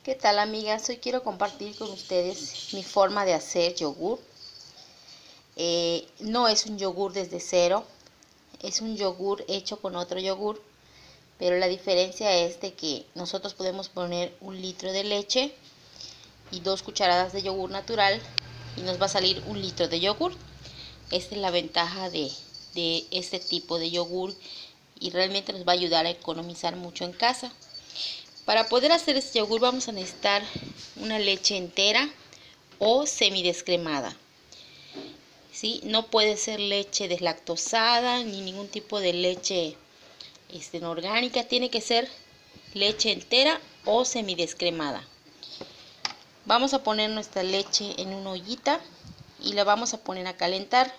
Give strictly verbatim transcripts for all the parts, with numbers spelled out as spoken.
¿Qué tal, amigas? Hoy quiero compartir con ustedes mi forma de hacer yogur. Eh, no es un yogur desde cero, es un yogur hecho con otro yogur, pero la diferencia es de que nosotros podemos poner un litro de leche y dos cucharadas de yogur natural y nos va a salir un litro de yogur. Esta es la ventaja de, de este tipo de yogur y realmente nos va a ayudar a economizar mucho en casa. Para poder hacer este yogur vamos a necesitar una leche entera o semidescremada. ¿Sí? No puede ser leche deslactosada ni ningún tipo de leche este, no orgánica. Tiene que ser leche entera o semidescremada. Vamos a poner nuestra leche en una ollita y la vamos a poner a calentar.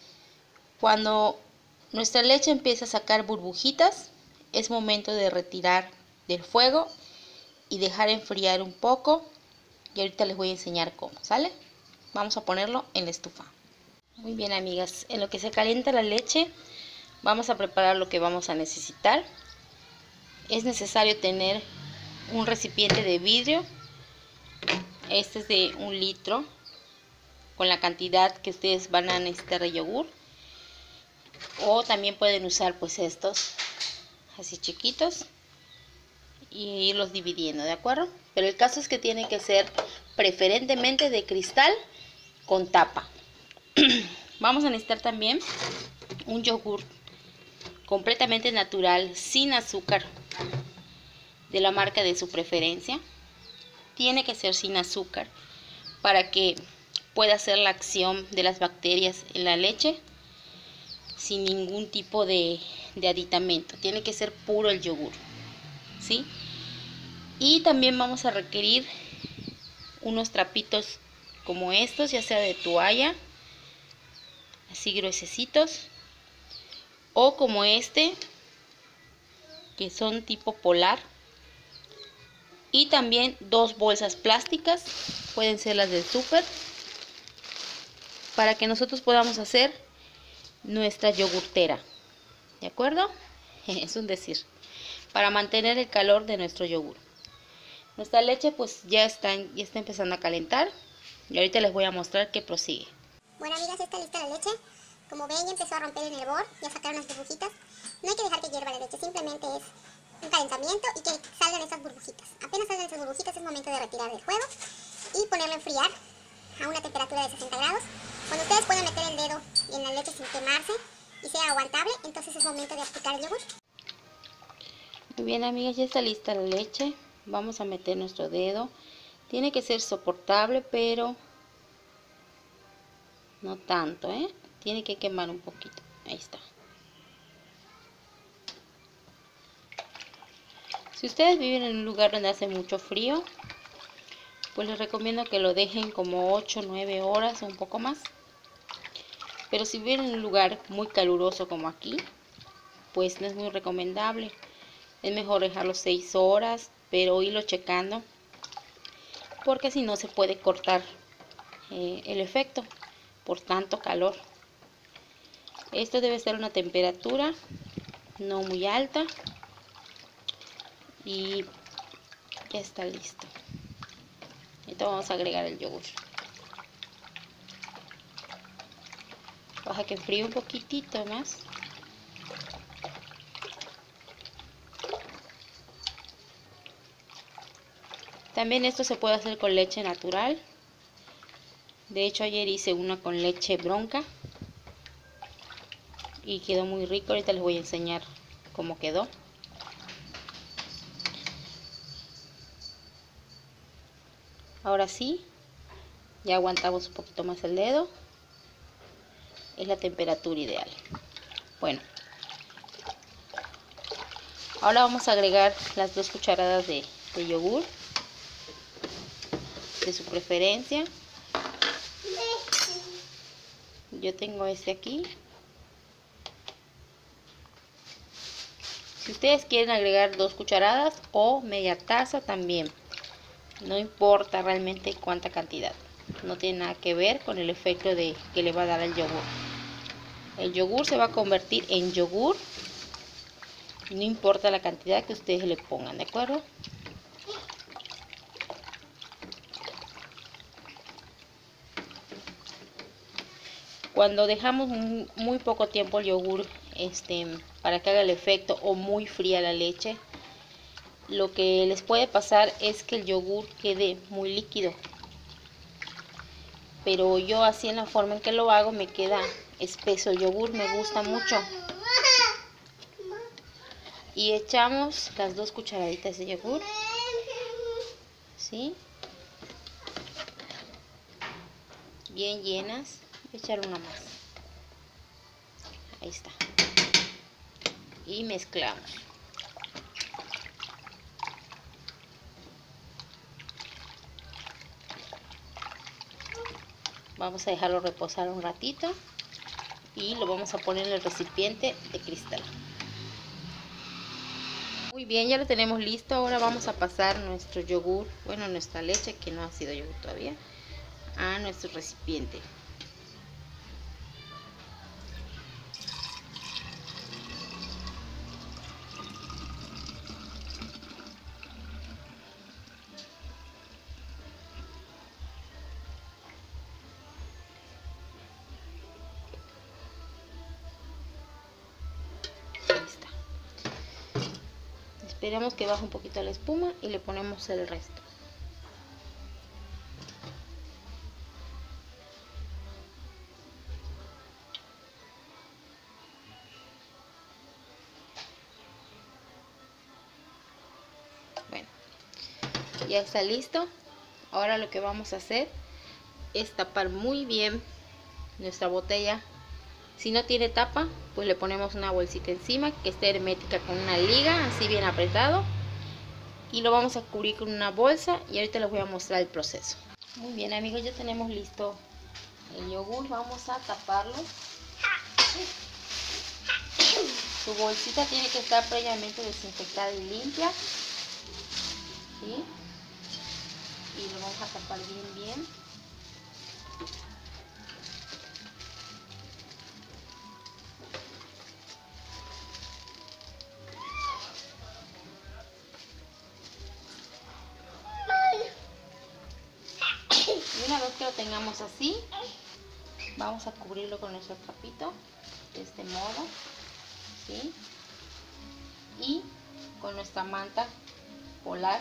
Cuando nuestra leche empieza a sacar burbujitas, es momento de retirar del fuego y dejar enfriar un poco. Y ahorita les voy a enseñar cómo, ¿sale? Vamos a ponerlo en la estufa. Muy bien, amigas, en lo que se calienta la leche, vamos a preparar lo que vamos a necesitar. Es necesario tener un recipiente de vidrio. Este es de un litro, con la cantidad que ustedes van a necesitar de yogur. O también pueden usar pues estos, así chiquitos, y irlos dividiendo, ¿de acuerdo? Pero el caso es que tiene que ser preferentemente de cristal con tapa. Vamos a necesitar también un yogur completamente natural, sin azúcar, de la marca de su preferencia. Tiene que ser sin azúcar para que pueda hacer la acción de las bacterias en la leche sin ningún tipo de, de aditamento. Tiene que ser puro el yogur, ¿sí? Y también vamos a requerir unos trapitos como estos, ya sea de toalla, así gruesecitos, o como este, que son tipo polar. Y también dos bolsas plásticas, pueden ser las del súper, para que nosotros podamos hacer nuestra yogurtera, ¿de acuerdo? Es un decir, para mantener el calor de nuestro yogur. Nuestra leche pues ya está, ya está empezando a calentar y ahorita les voy a mostrar que prosigue. Bueno, amigas, está lista la leche. Como ven, ya empezó a romper en el hervor, ya sacaron las burbujitas. No hay que dejar que hierva la leche, simplemente es un calentamiento y que salgan esas burbujitas. Apenas salgan esas burbujitas es momento de retirar del fuego y ponerlo a enfriar a una temperatura de sesenta grados. Cuando ustedes puedan meter el dedo en la leche sin quemarse y sea aguantable, entonces es momento de aplicar el yogur. Muy bien, amigas, ya está lista la leche. Vamos a meter nuestro dedo. Tiene que ser soportable, pero no tanto, ¿eh? Tiene que quemar un poquito. Ahí está. Si ustedes viven en un lugar donde hace mucho frío, pues les recomiendo que lo dejen como ocho o nueve horas o un poco más. Pero si viven en un lugar muy caluroso como aquí, pues no es muy recomendable. Es mejor dejarlo seis horas, pero irlo checando, porque si no se puede cortar eh, el efecto por tanto calor. Esto debe ser una temperatura no muy alta y ya está listo. Ahorita vamos a agregar el yogur. Baja que enfríe un poquitito más. También esto se puede hacer con leche natural. De hecho, ayer hice una con leche bronca y quedó muy rico. Ahorita les voy a enseñar cómo quedó. Ahora sí, ya aguantamos un poquito más el dedo. Es la temperatura ideal. Bueno, ahora vamos a agregar las dos cucharadas de, de yogur de su preferencia. Yo tengo este aquí. Si ustedes quieren agregar dos cucharadas o media taza también, no importa realmente cuánta cantidad, no tiene nada que ver con el efecto de que le va a dar el yogur. El yogur se va a convertir en yogur, no importa la cantidad que ustedes le pongan, ¿de acuerdo? Cuando dejamos muy, muy poco tiempo el yogur este, para que haga el efecto, o muy fría la leche, lo que les puede pasar es que el yogur quede muy líquido. Pero yo así, en la forma en que lo hago, me queda espeso el yogur, me gusta mucho. Y echamos las dos cucharaditas de yogur, ¿sí? Bien llenas. Voy a echar una más. Ahí está. Y mezclamos. Vamos a dejarlo reposar un ratito y lo vamos a poner en el recipiente de cristal. Muy bien, ya lo tenemos listo. Ahora vamos a pasar nuestro yogur, bueno, nuestra leche, que no ha sido yogur todavía, a nuestro recipiente. Ahí está. Esperamos que baje un poquito la espuma y le ponemos el resto. Bueno, ya está listo. Ahora lo que vamos a hacer es tapar muy bien nuestra botella. Si no tiene tapa, pues le ponemos una bolsita encima que esté hermética con una liga, así bien apretado. Y lo vamos a cubrir con una bolsa y ahorita les voy a mostrar el proceso. Muy bien, amigos, ya tenemos listo el yogur. Vamos a taparlo. Su bolsita tiene que estar previamente desinfectada y limpia, ¿sí? Y lo vamos a tapar bien bien. Y una vez que lo tengamos así, vamos a cubrirlo con nuestro trapito de este modo, ¿sí? Y con nuestra manta polar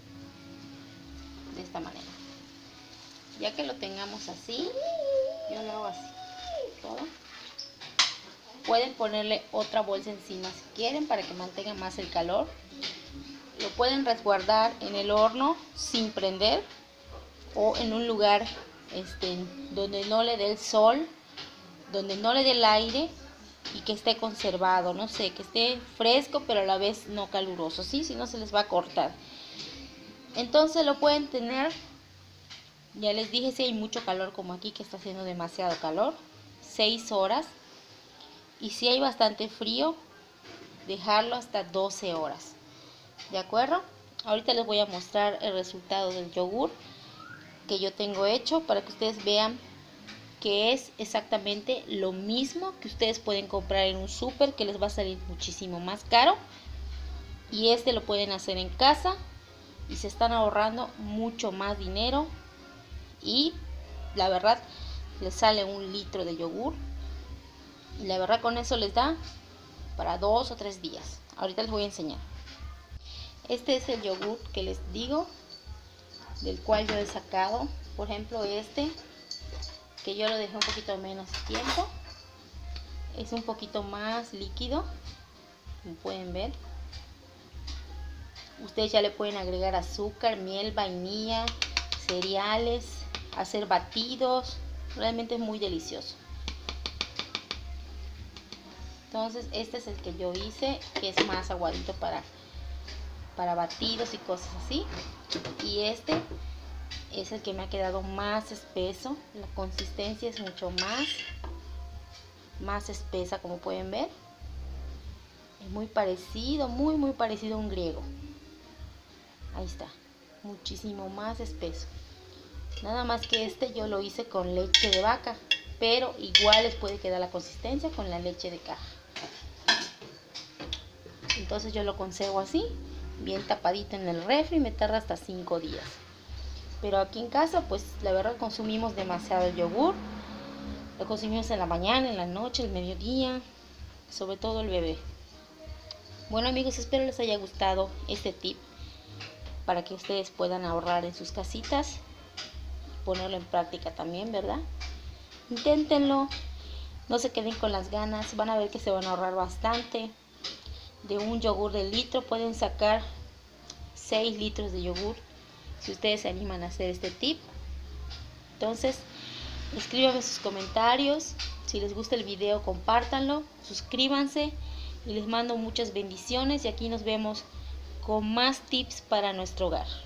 de esta manera. Ya que lo tengamos así, yo lo hago así todo. Pueden ponerle otra bolsa encima si quieren, para que mantenga más el calor. Lo pueden resguardar en el horno sin prender, o en un lugar este, donde no le dé el sol, donde no le dé el aire, y que esté conservado, no sé, que esté fresco pero a la vez no caluroso, ¿sí? Si no, se les va a cortar. Entonces lo pueden tener, ya les dije, si hay mucho calor como aquí, que está haciendo demasiado calor, seis horas. Y si hay bastante frío, dejarlo hasta doce horas. ¿De acuerdo? Ahorita les voy a mostrar el resultado del yogur que yo tengo hecho, para que ustedes vean que es exactamente lo mismo que ustedes pueden comprar en un súper, que les va a salir muchísimo más caro. Y este lo pueden hacer en casa y se están ahorrando mucho más dinero. Y la verdad, les sale un litro de yogur. Y la verdad, con eso les da para dos o tres días. Ahorita les voy a enseñar. Este es el yogur que les digo, del cual yo he sacado. Por ejemplo, este, que yo lo dejé un poquito menos tiempo, es un poquito más líquido, como pueden ver. Ustedes ya le pueden agregar azúcar, miel, vainilla, cereales, hacer batidos. Realmente es muy delicioso. Entonces este es el que yo hice, que es más aguadito para, para batidos y cosas así. Y este es el que me ha quedado más espeso. La consistencia es mucho más, más espesa, como pueden ver. Es muy parecido, muy muy parecido a un griego. Ahí está, muchísimo más espeso. Nada más que este yo lo hice con leche de vaca, pero igual les puede quedar la consistencia con la leche de caja. Entonces yo lo conservo así, bien tapadito en el refri, me tarda hasta cinco días. Pero aquí en casa, pues la verdad consumimos demasiado el yogur. Lo consumimos en la mañana, en la noche, el mediodía, sobre todo el bebé. Bueno amigos, espero les haya gustado este tip para que ustedes puedan ahorrar en sus casitas y ponerlo en práctica también, ¿verdad? Inténtenlo, no se queden con las ganas, van a ver que se van a ahorrar bastante. De un yogur de litro pueden sacar seis litros de yogur si ustedes se animan a hacer este tip. Entonces, escríbanme sus comentarios, si les gusta el video compártanlo, suscríbanse y les mando muchas bendiciones y aquí nos vemos con más tips para nuestro hogar.